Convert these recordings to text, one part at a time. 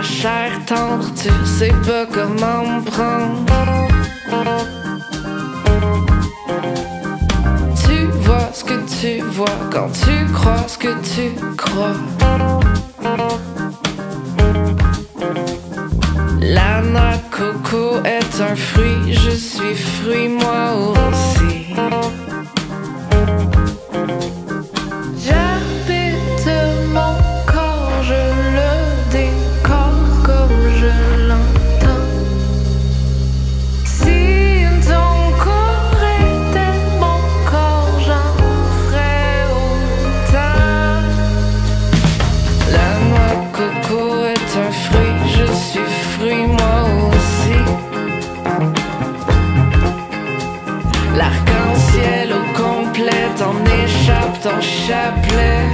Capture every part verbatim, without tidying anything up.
chair tendre, tu sais pas comment me prendre. Tu vois ce que tu vois quand tu crois ce que tu crois. La noix de coco est un fruit, je suis fruit moi aussi. J'habite mon corps, je le décore comme je l'entends. Si ton corps était mon corps, j'en ferais autant. La noix de coco est un fruit, je suis fruit moi aussi. L'arc-en-ciel au complet t'en échappe ton chapelet.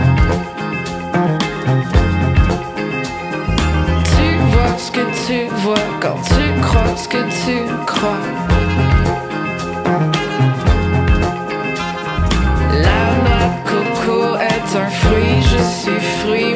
Tu vois ce que tu vois quand tu crois ce que tu crois. La noix de coco est un fruit, je suis fruit